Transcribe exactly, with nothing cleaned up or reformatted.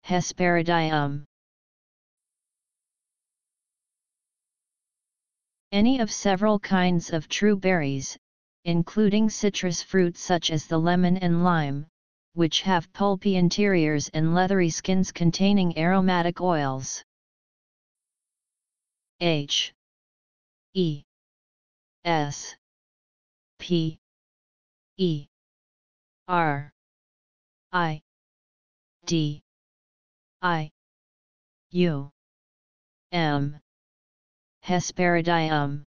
hesperidium. Any of several kinds of true berries, including citrus fruits such as the lemon and lime, which have pulpy interiors and leathery skins containing aromatic oils. H E S P E R I D I U M Hesperidium.